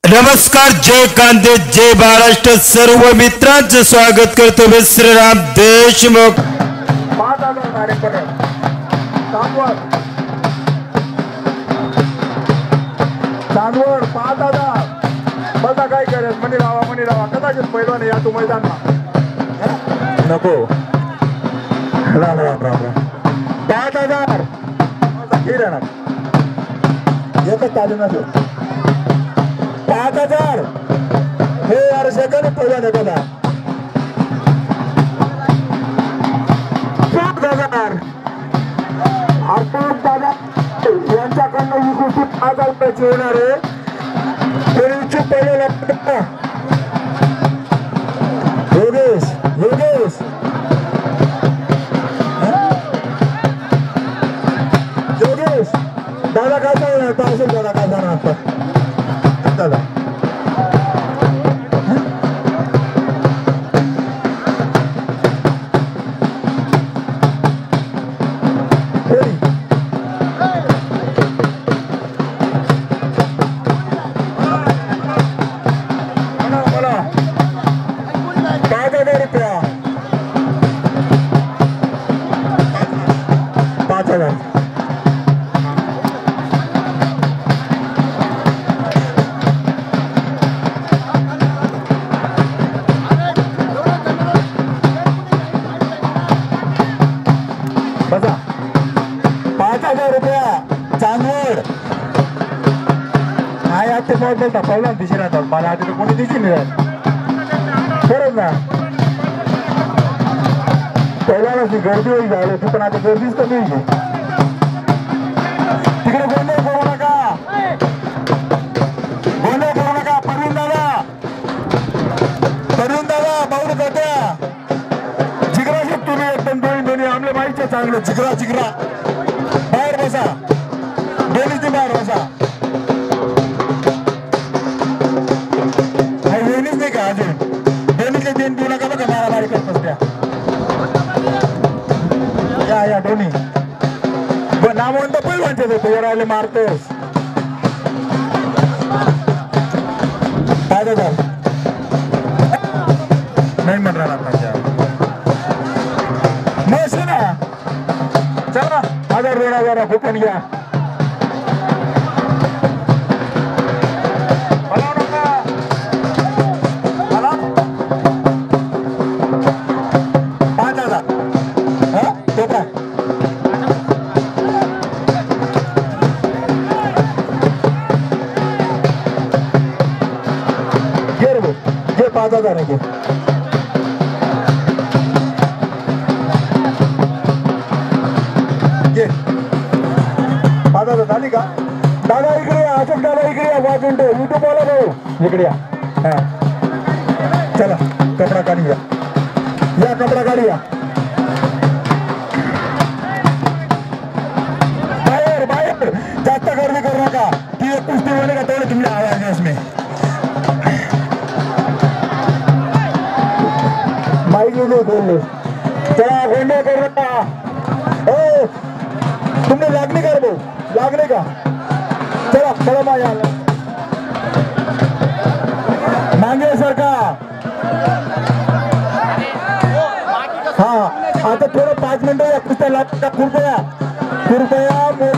नमस्कार, जय कांदे, जय महाराष्ट्र. सर्व मित्रांचं स्वागत करतो मी श्रीराम देशमुख. 5000 कार्यक्रम चांदवड 5000. बघा काय करेल म्हणी रावा कदाचित पहिला नाही या तू मैदान नको 5000 एकच चालू नसेल 5000 हे यार सेकंड पहिला नाही बघा 5000 आपण दादा यांच्याकडनं ही गोष्टी 5000 रुपयाची होणार आहे. पूर्वीची पहिले लागतं योगेश दादा काय सांगणार असेल दादा काय जाणार दादा पहिला दिशी राहतात मला आता कोणी दिशी नाही खरंच ना पहिल्याला गर्दी होईल झाली पण आता गर्दीच कमी होईल. तिकडे गोंधळ करू नका परवीन दादा बाऊल करत्या जिगरा शिक तुम्ही एकदम दोन्ही आमले माहिती चांगलं जिगरा बाहेर बसा दोन्ही बाहेर बसा. या दोन्ही नामवंत पहिलवानचे होते राहिले मारतोस 5000 नाही म्हणणार मस्त ना चला 1000 फुकन घ्या. झाली का दादा इकडे या अशोक दादा इकडे या वाजून युट्यूब वाला भाऊ इकडे या चला कपडा काढी या कपडा काढी या बाहेर जास्त गर्दी करू नका ती एक कुस्ती बनेगा तेवढे तुमने आवाज है इसमें माइक बोलले चला गोंडे करू नका. तुमने लागणी कर भाऊ लागले का चला चला माझ्या मागे सारखा हा आता थोडं 5 मिनिटं या कुस्त्या लागतात. कृपया